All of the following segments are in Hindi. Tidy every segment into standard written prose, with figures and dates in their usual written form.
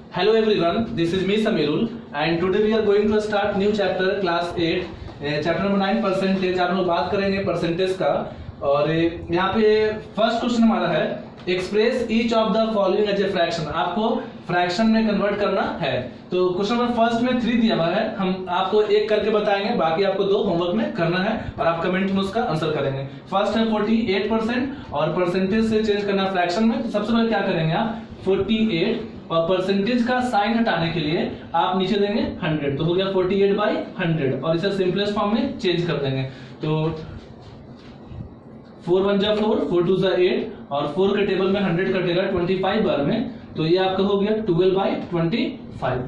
Hello everyone, this is me Samirul and today we are going to start new chapter class 8 chapter number 9 percentage. आप लोग बात करेंगे परसेंटेज का और यहाँ पे फर्स्ट क्वेश्चन हमारा है express each of the following as a fraction. आपको फ्रैक्शन में कन्वर्ट करना है। तो क्वेश्चन नंबर फर्स्ट में 3 दिया हुआ है, हम आपको एक करके बताएंगे, बाकी आपको 2 होमवर्क में करना है और आप कमेंट में उसका आंसर करेंगे। फर्स्ट है 48% और परसेंटेज से चेंज करना फ्रैक्शन में। तो सबसे पहले क्या करेंगे आप 48 और परसेंटेज का साइन हटाने के लिए आप नीचे देंगे 100, तो हो गया 48/100 और इसे सिंपलेस्ट फॉर्म में चेंज कर देंगे। तो 4 1 जा 4, 4 2 जा 8 और 4 के टेबल में 100 कटेगा 25 बार में, तो ये आपका हो गया 12/25।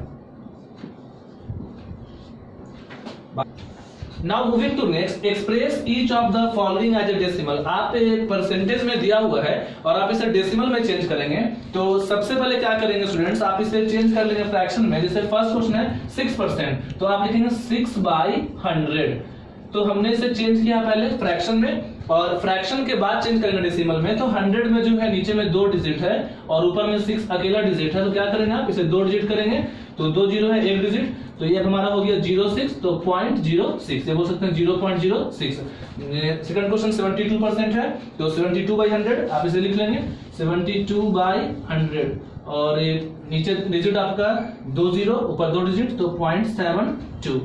Now moving to next, express each of the following as a decimal. आप परसेंटेज में दिया हुआ है और आप इसे डेसिमल में चेंज करेंगे। तो सबसे पहले क्या करेंगे स्टूडेंट्स, आप इसे चेंज कर लेंगे फ्रैक्शन में। जैसे फर्स्ट क्वेश्चन है 6%, तो आप लिखेंगे 6/100। तो हमने इसे चेंज किया पहले फ्रैक्शन में और फ्रैक्शन के बाद चेंज करेंगे डेसिमल में। तो 100 में जो है नीचे में 2 डिजिट है और ऊपर में 6 अकेला डिजिट है, तो क्या करेंगे आप इसे 2 डिजिट करेंगे। तो 2 जीरो है 1 डिजिट, तो ये हमारा हो गया 06, तो 0.06 ये बोल सकते हैं 0.06। सेकंड क्वेश्चन 72% है, तो 72/100 आप इसे लिख लेंगे 72/100 और नीचे डिजिट आपका 2 जीरो ऊपर 2 डिजिट, तो 0.72।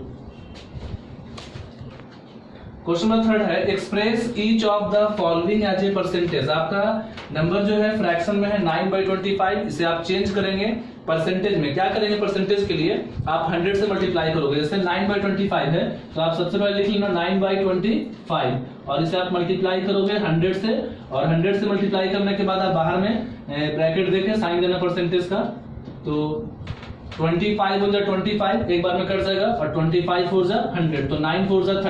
क्वेश्चन नंबर 3 है express each of the following as a percentage. आपका नंबर जो है फ्रैक्शन में है 9/25, इसे आप चेंज करेंगे परसेंटेज में। क्या करेंगे परसेंटेज के लिए आप 100 से मल्टीप्लाई करोगे। जैसे 9/25 है, तो आप सबसे पहले लिख लेना 9/25 और इसे आप मल्टीप्लाई करोगे 100 से और 100 से मल्टीप्लाई करने के बाद आप बाहर में ब्रैकेट देके साइन देना परसेंटेज का। तो 25 1 जा 25 एक बार में कट जाएगा और 25 4 जा 100, तो 9 4 जा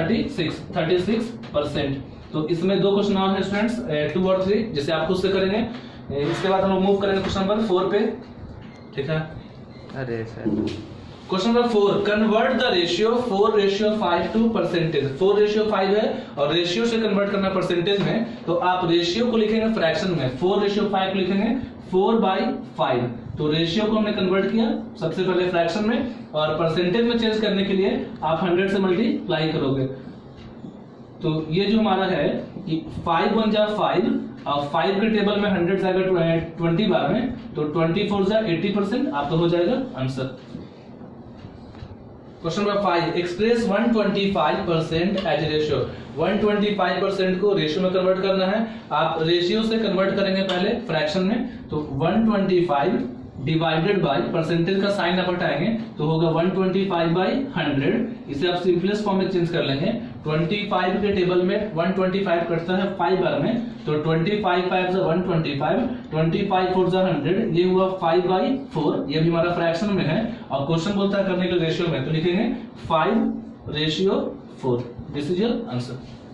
36%। तो इसमें 2 क्वेश्चन और है स्टूडेंट्स, 2 और 3, जिसे आप खुद से करेंगे। इसके बाद हम लोग मूव करेंगे क्वेश्चन नंबर 4 पे, ठीक है। अरे sir question number 4, convert the ratio 4:5 to percentage. 4:5 है और रेशियो से कन्वर्ट करना परसेंटेज में, तो आप रेशियो को लिखेंगे फ्रैक्शन में। 4:5 को लिखेंगे 4/5। तो रेशियो को हमने कन्वर्ट किया सबसे पहले फ्रैक्शन में और परसेंटेज में चेंज करने के लिए आप 100 से मल्टीप्लाई करोगे। तो ये जो हमारा है कि 5 1 जा 5 और 5 के टेबल में 100 जाएगा 20 बार में, तो 24 जा 80% आपका हो जाएगा answer. Question number 5, express 125% as a ratio. 125% को रेशियो में कन्वर्ट करना है। आप रेशियो से कन्वर्ट करेंगे पहले फ्रैक्शन में, तो 125 डिवाइडेड बाय परसेंटेज का साइन आप हटाएंगे, तो होगा 125/100। इसे आप सिंपलेस्ट फॉर्म में चेंज कर लेंगे। 25 के टेबल में 125 कटता है 5 बार में, तो 25 5 जा 125, 25 4 जा 100, ये हुआ 5/4। ये भी हमारा फ्रैक्शन में है और क्वेश्चन बोलता है करने के रेशियो में, तो लिखेंगे 5:4। This is your answer.